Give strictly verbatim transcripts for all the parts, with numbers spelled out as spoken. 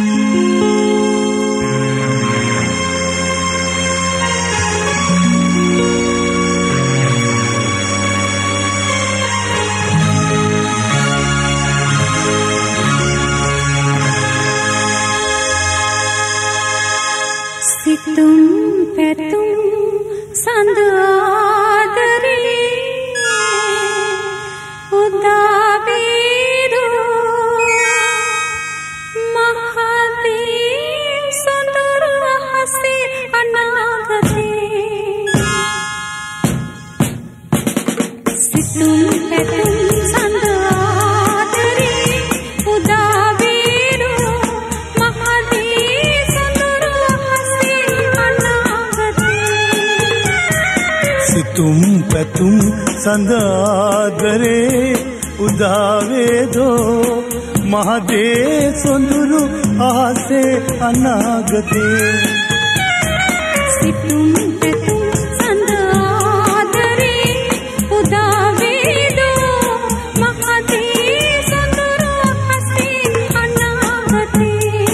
සිතුම් පැතුම් සඳ ආදරේ උදාවේරෝ මහදී සොඳුරු අහසේ අනාගතේ සිතුම් පැතුම් සඳ ආදරේ උදාවේරෝ මහදී සොඳුරු අහසේ සිතුම් පැතුම් සඳ ආදරේ උදාවේදෝ මහදේ සොඳුරු අහසේ අනාගතේ සිතුම් පැතුම් සඳ ආදරේ උදාවේදෝ මහදේ සොඳුරු අහසේ අනාගතේ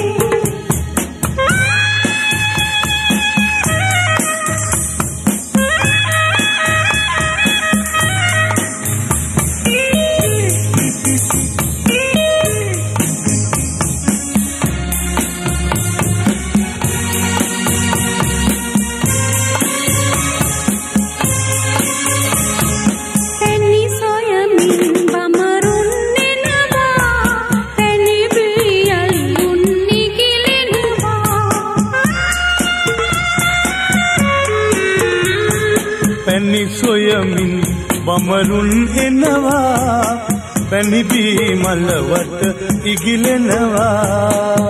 පැණි සොයමින් බමරුන් එනවා පැණි බී මලවට ඉගිලෙනවා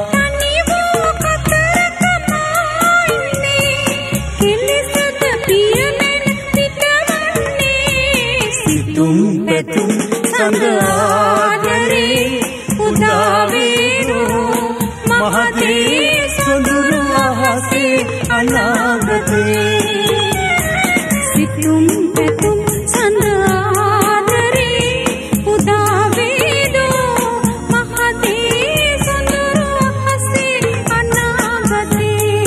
සිතුම් පැතුම් සඳ ආදරේ උදාවේරෝ මහදේ සොඳුරු අහසේ අනාගතේ සිතුම් පැතුම් සඳ ආදරේ උදාවේදෝ මහදේ සොඳුරු අහසේ අනාගතේ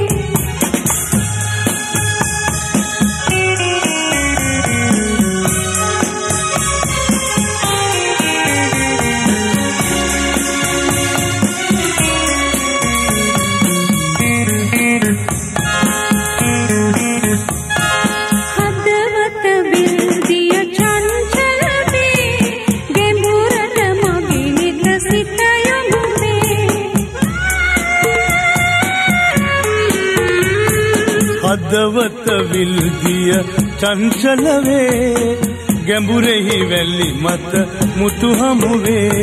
හදවත විල්දිය චංචල වේ ගැඹුරෙහි වැලි මත මුතු හමුවේ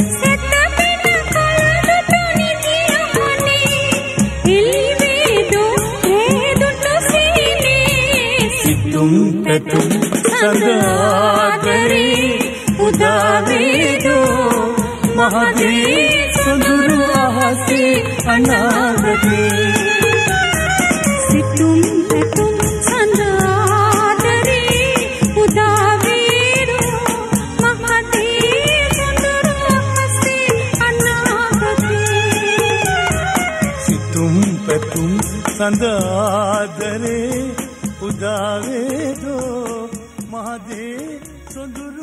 සිතුම් පැතුම් සඳ ආදරේ උදාවේදෝ මහදේ සොඳුරු අහසේ අනාගතේ සිතුම් පැතුම් සඳ ආදරේ උදාවේරෝ මහදේ සොඳුරු අහසේ අනාගතේ සිතුම් පැතුම් සඳ ආදරේ උදාවේදෝ මහදේ සොඳුරු